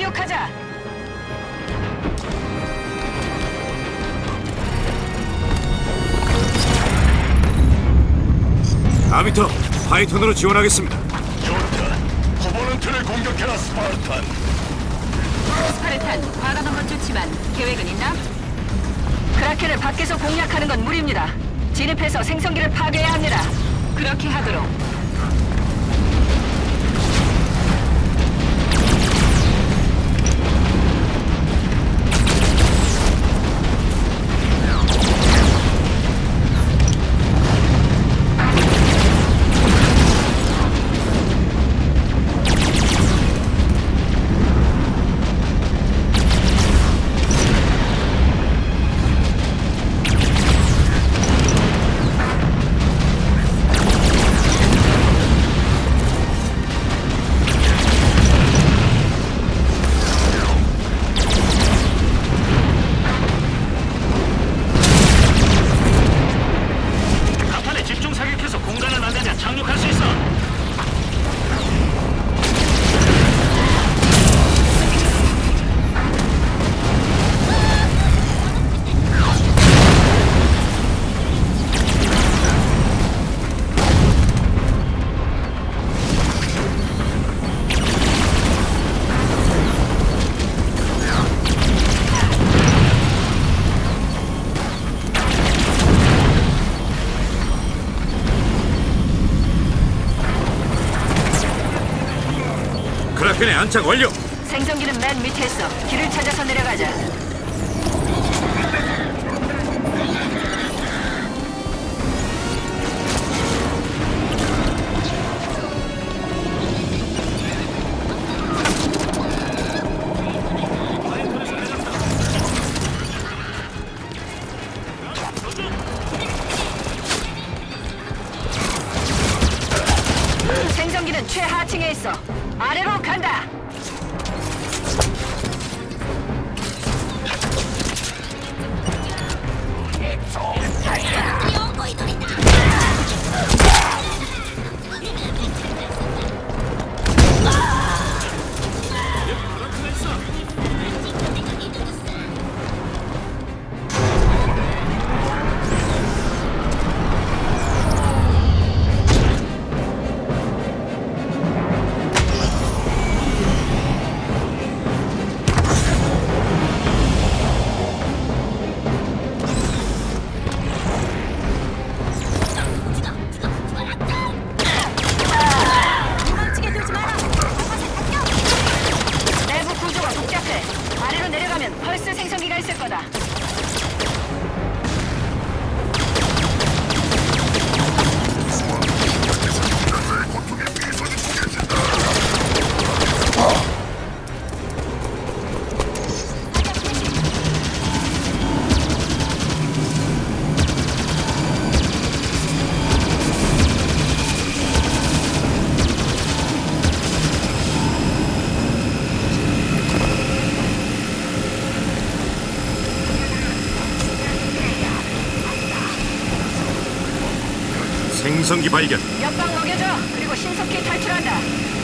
공격하자. 아비터, 파이턴으로 지원하겠습니다. 좋다. 코버넌트를 공격해라, 스파르탄. 스파르탄, 과감 한번 좋지만 계획은 있나? 크라켄을 밖에서 공략하는 건 무리입니다. 진입해서 생성기를 파괴해야 합니다. 그렇게 하도록. 크라켄의 안착 완료! 생성기는 맨 밑에 있어. 길을 찾아서 내려가자. 생성기는 최하층에 있어. 아래로 간다. 펄스 생성기가 있을 거다. 생성기 발견. 옆방 먹여줘. 그리고 신속히 탈출한다.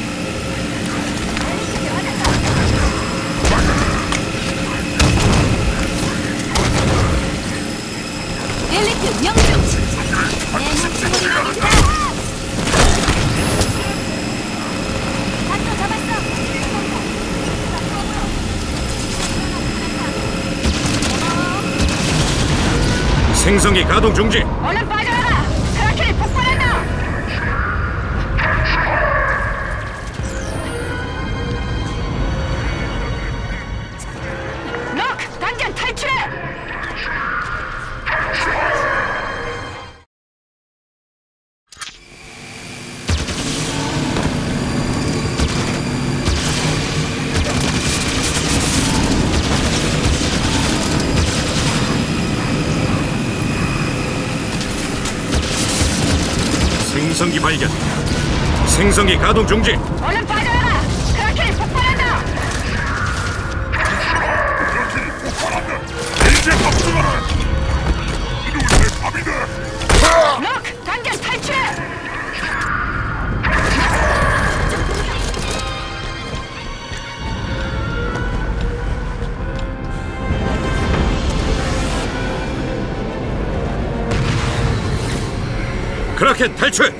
엘리트 명중. 내 목숨을 나겠다. 단도 잡았어. 생성기 가동 중지. 얼른 빠져나가. 크라켄이 폭발한다. 록! 당장 탈출해! 생성기 발견. 생성기 가동 중지. 얼른 빠져나가! 크라켄이 폭발한다! 크라켄이 폭발한다. 이제 박수가. 이놈의 밤이다. 록! 당장 탈출해! 크라켄 탈출!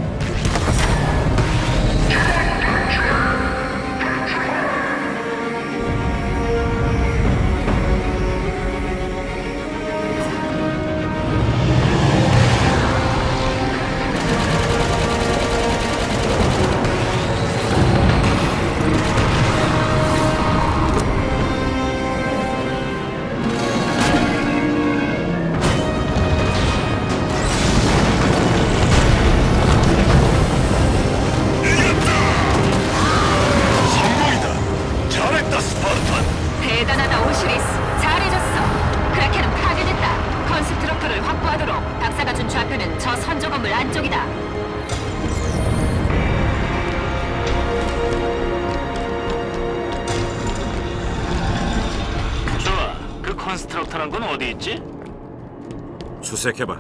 성공이다. 잘했다, 스파르탄. 대단하다, 오시리스. 잘해줬어. 크라켄은 파괴됐다. 컨스트럭터를 확보하도록. 박사가 준 좌표는 저 선조 건물 안쪽이다. 좋아. 그 컨스트럭터란 건 어디 있지? 수색해봐.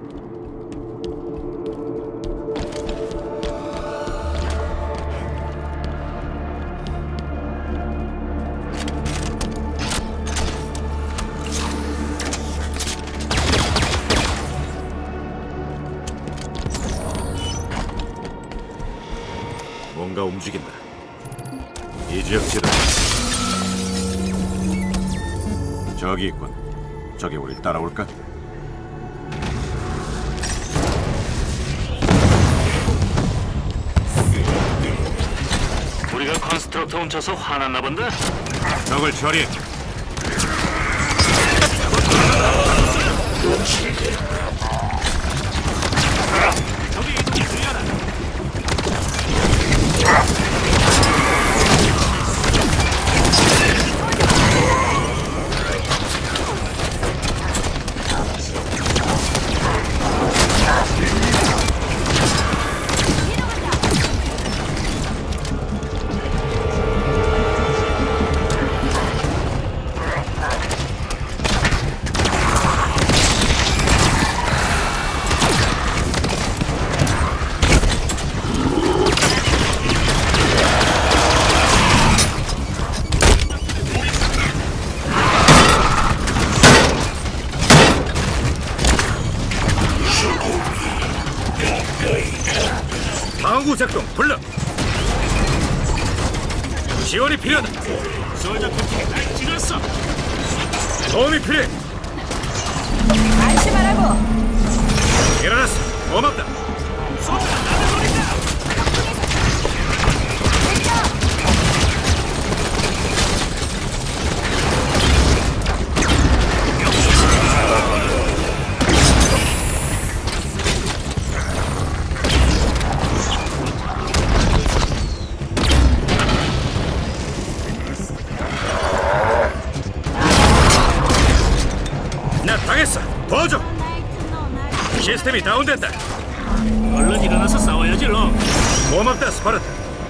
뭔가 움직인다. 이 지역지다. 저기 있군. 저기 우릴 따라올까? 우리가 컨스트럭터 훔쳐서 화났나 본데? 적을 처리해. 방어 작동 불러. 지원이 필요하다. 소저 캡틴이 날 찔렀어. 도움이 필요해. 안심하라고. 일어났어. 고맙다. 소주가 나는 소리다! 나 당했어. 도와줘. 시스템이 다운된다. 얼른 일어나서 싸워야지, 로. 고맙다, 스파르타.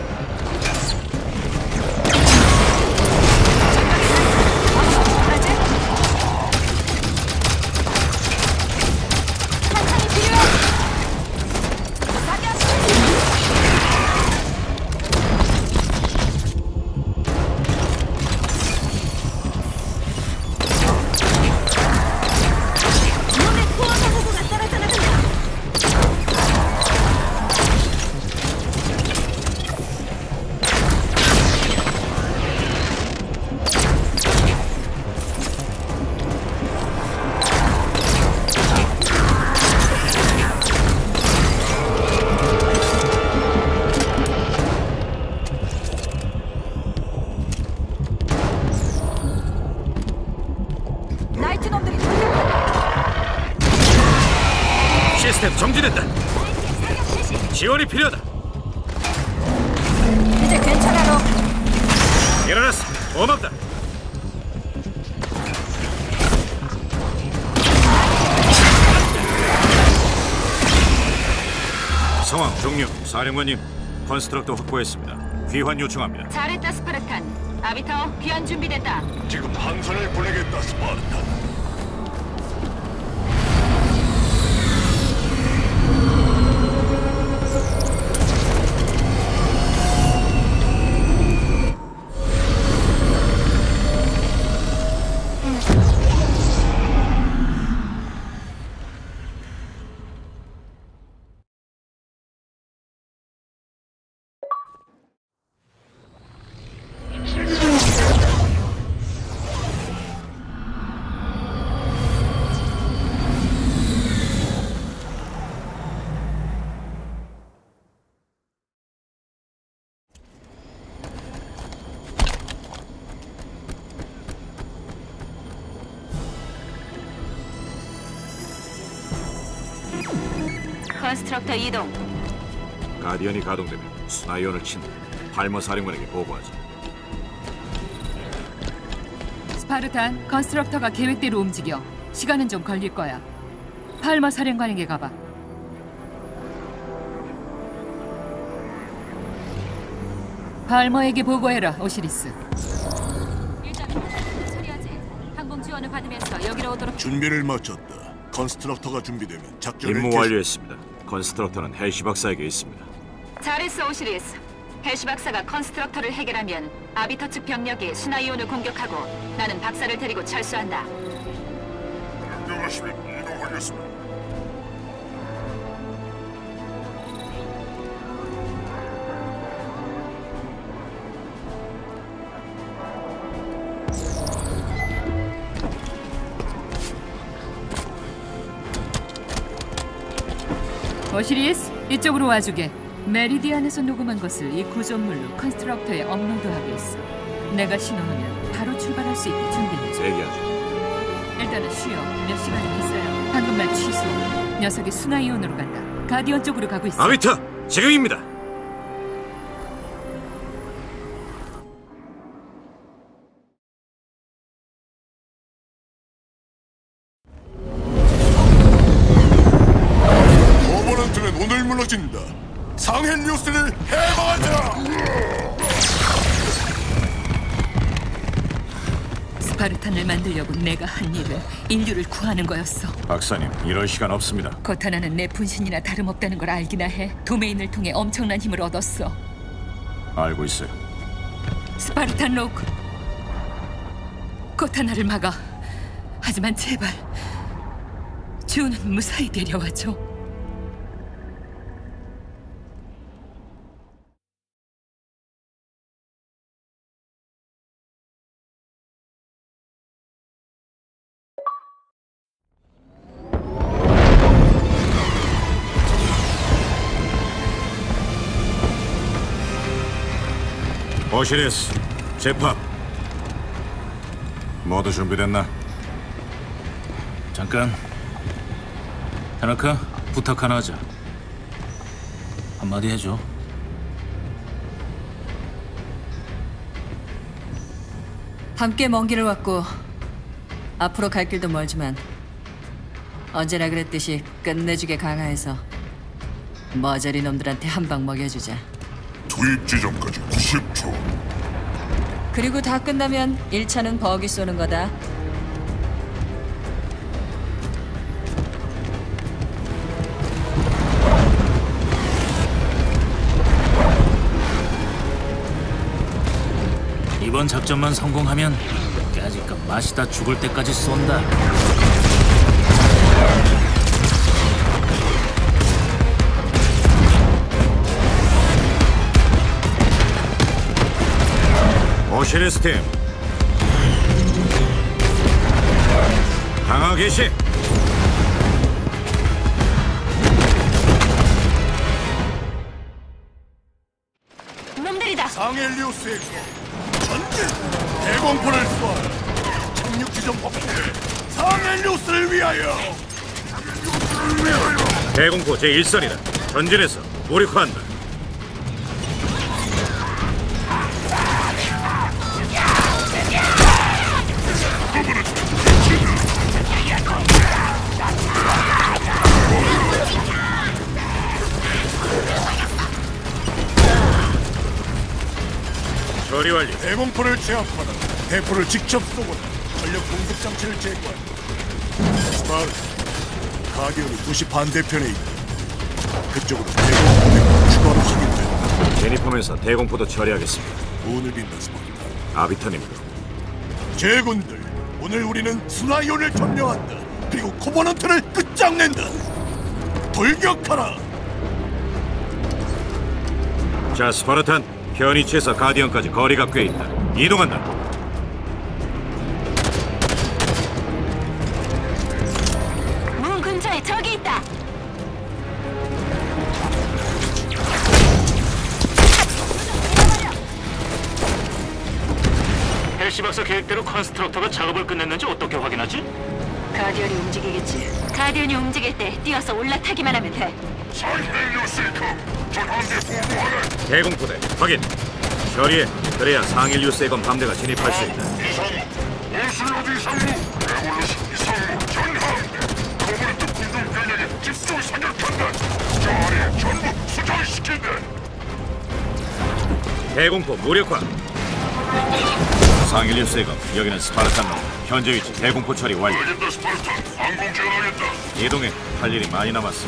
나이트 놈들이 돌격한다. 시스템 정지된다. 지원이 필요하다. 이제 괜찮아, 로. 일어났어. 고맙다. 상황 종료. 사령관님, 컨스트럭터 확보했습니다. 귀환 요청합니다. 잘했다, 스파르탄. 아비터, 귀환 준비됐다. 지금 항선을 보내겠다, 스파르탄. 컨스트럭터 이동. 가디언이 가동되면 스나이온을 친다. 팔머 사령관에게 보고하자. 스파르탄, 컨스트럭터가 계획대로 움직여. 시간은 좀 걸릴 거야. 팔머 사령관에게 가봐. 팔머에게 보고해라, 오시리스. 일단 처리하지. 항공 지원을 받으면서 여기로 오도록. 준비를 마쳤다. 컨스트럭터가 준비되면 작전을 임무 완료했습니다. 컨스트럭터는 헬시 박사에게 있습니다. 잘했어, 오시리스. 헬시 박사가 컨스트럭터를 해결하면 아비터 측 병력이 수나이온을 공격하고 나는 박사를 데리고 철수한다. 명령하시면 이동하겠습니다. 오시리스, 이쪽으로 와주게. 메리디안에서 녹음한 것을 이 구조물로 컨스트럭터에 업로드하겠어. 내가 신호하면 바로 출발할 수 있게 준비해줘. 대기하죠. 일단은 쉬어. 몇 시간이 있어요. 방금 말 취소. 녀석이 수나이온으로 간다. 가디언 쪽으로 가고 있어. 아비터, 지금입니다. 오버런트는 오늘 무너진다. 상헬리우스를 해방하자. 스파르탄을 만들려고 내가 한 일은 인류를 구하는 거였어. 박사님, 이럴 시간 없습니다. 코타나는 내 분신이나 다름없다는 걸 알기나 해. 도메인을 통해 엄청난 힘을 얻었어. 알고 있어요. 스파르탄 로크, 코타나를 막아. 하지만 제발 주는 무사히 데려와줘. 오시리스, 제팝. 모두 준비됐나? 잠깐. 타나카, 부탁 하나 하자. 한마디 해줘. 함께 먼 길을 왔고 앞으로 갈 길도 멀지만 언제나 그랬듯이 끝내주게 강화해서 머저리 놈들한테 한 방 먹여주자. 투입 지점까지 90초. 그리고 다 끝나면 1차는 버기 쏘는 거다. 이번 작전만 성공하면 까짓것 마시다 죽을 때까지 쏜다. 오시리스 팀, 강화 개시. 놈들이다. 상헬리우스에게 전진 대공포를 쏘아. 착륙 지점 확보해. 상헬리우스를 위하여. 대공포 제1선이다. 전진해서 무력화한다. 처리 완료. 대공포를 제압하라. 대포를 직접 쏘거나 전력 공급 장치를 제거한다. 스파르타, 가디언이 도시 반대편에 있다. 그쪽으로 대공포 추가로 확인된다. 제니퍼면서 대공포도 처리하겠습니다. 오늘 빈다 스파르타. 아비터님도. 제군들, 오늘 우리는 스나이온을 점령한다. 그리고 코버넌트를 끝장낸다. 돌격하라. 자, 스파르탄, 현위치에서 가디언까지 거리가 꽤 있다. 이동한다. 문 근처에 적이 있다. 헬시 박사 계획대로 컨스트럭터가 작업을 끝냈는지 어떻게 확인하지? 가디언이 움직이겠지. 가디언이 움직일 때 뛰어서 올라타기만 하면 돼. 대공포대 확인. 처리해. 그래야 상일 유세건 함대가 진입할 수 있다. 대공포 무력화. 상일 유세건, 여기는 스파르탄로. 현재 위치 대공포 처리 완료. 이동해. 할 일이 많이 남았어.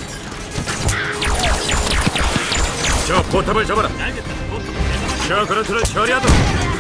저 포탑을 잡아라. 저 그런트를 처리하도록.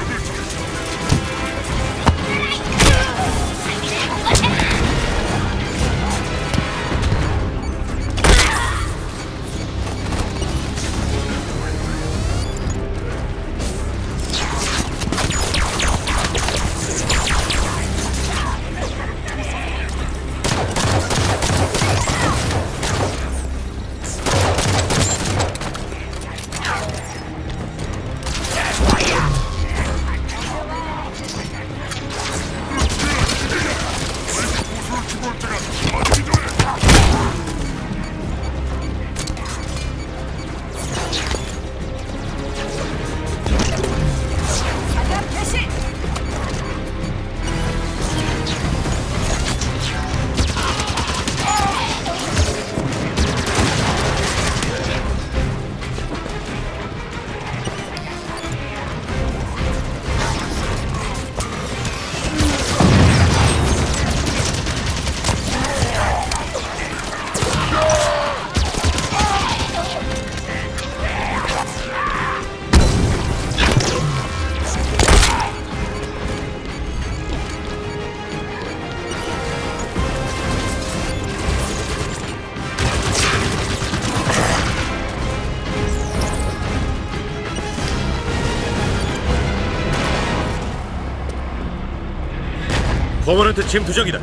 퍼머넌트 침투적이다.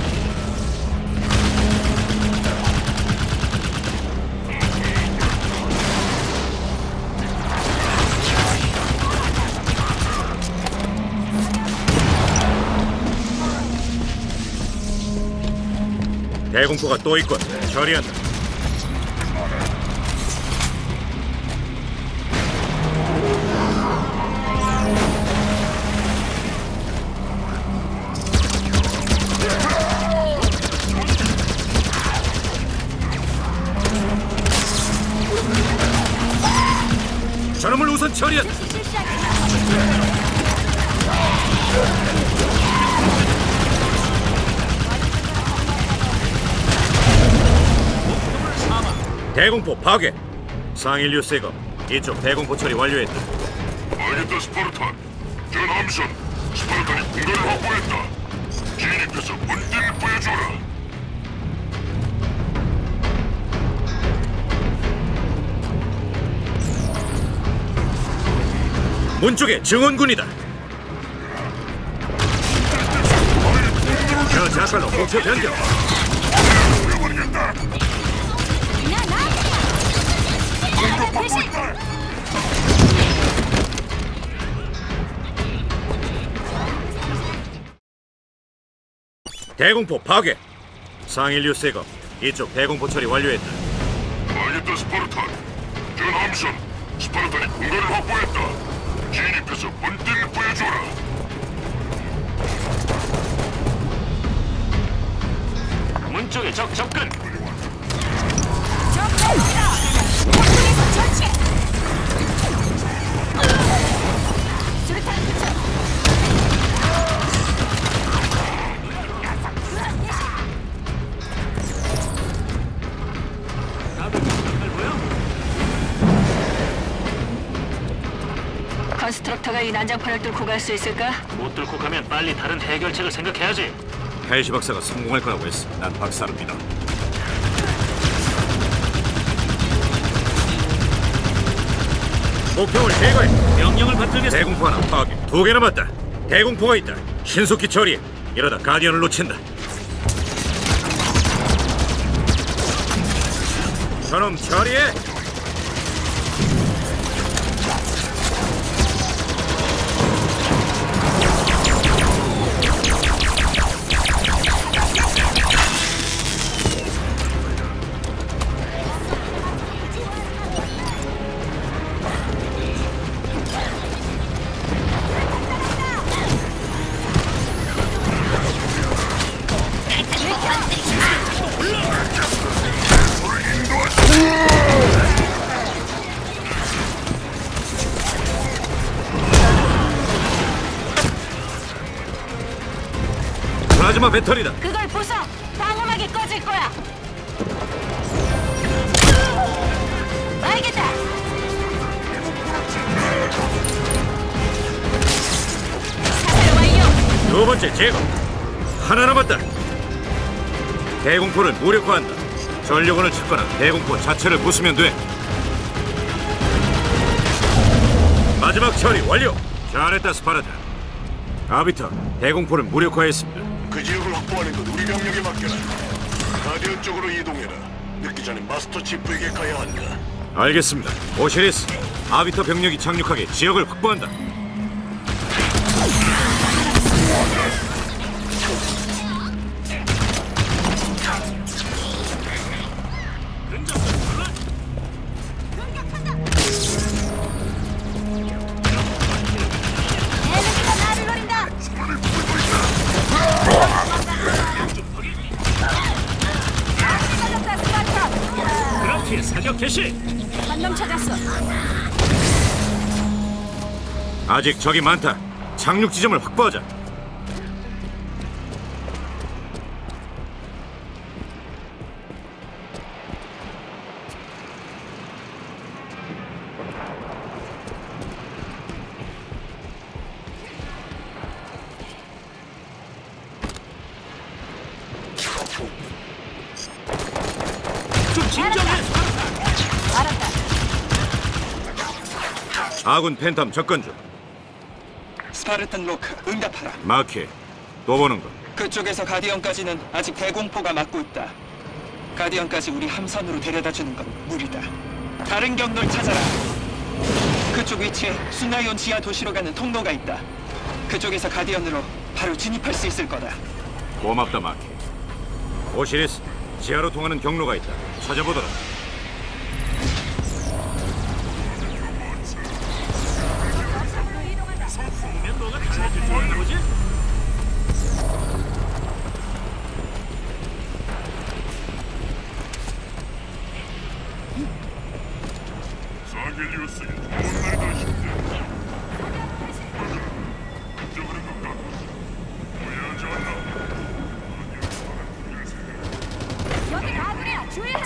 대공포가 또 있군. 처리한다. 저놈을 우선 처리한다. 대공포 파괴. 상일 뉴스가 이쪽 대공포 처리 완료했다. 알겠다, 스파르탄. 전 함선. 스파르탄이 공간을 확보했다. 진입해서 문제를 보여줘라. 문 쪽에 증원군이다. 저 자살로 목표 변경. 대공포 파괴. 상일 뉴스가 이쪽 대공포 처리 완료했다. 알겠다, 스파르탄. 전 함선. 스파르탄이 공간을 확보했다. 진입해서 본때를 보여줘라. 문 쪽에 적 접근. 컨스트럭터가 이 난장판을 뚫고 갈 수 있을까? 못 뚫고 가면 빨리 다른 해결책을 생각해야지. 헬시 박사가 성공할 거라고 했어. 난 박사를 믿어. 목표를 제거해. 명령을 받들겠어. 대공포 하나 파괴. 2개 남았다. 대공포가 있다. 신속히 처리해. 이러다 가디언을 놓친다. 저놈 처리해. 플라즈마 배터리다. 그걸 부숴! 방어막이 꺼질 거야! 알겠다! 사살 완료! 두 번째 제거. 하나 남았다. 대공포를 무력화한다. 전력원을 찾거나 대공포 자체를 부수면 돼. 마지막 처리 완료. 잘했다 스파르타. 아비터, 대공포를 무력화했습니다. 그 지역을 확보하는 건 우리 병력에 맡겨라. 가디언 쪽으로 이동해라. 늦기 전에 마스터 치프에게 가야 한다. 알겠습니다. 오시리스, 아비터 병력이 착륙하게 지역을 확보한다. 에너지가 나를 노린다! 찾았다, 스파르타! 그렇게 사격 개시. 한 놈 찾았어. 아직 적이 많다. 착륙 지점을 확보하자. 좀 진정해. 알았다. 아군 팬텀 접근 중. 스파르탄 로크, 응답하라. 마키, 또 보는 거. 그쪽에서 가디언까지는 아직 대공포가 막고 있다. 가디언까지 우리 함선으로 데려다주는 건 무리다. 다른 경로를 찾아라. 그쪽 위치에 수나이온 지하 도시로 가는 통로가 있다. 그쪽에서 가디언으로 바로 진입할 수 있을 거다. 고맙다 마키. 오시리스, 지하로 통하는 경로가 있다. 찾아보도록. 너가 잘해줄 줄 아는 거지? 사겔리우스의 좋은 날이다 싶네. 그쪽으로 가까이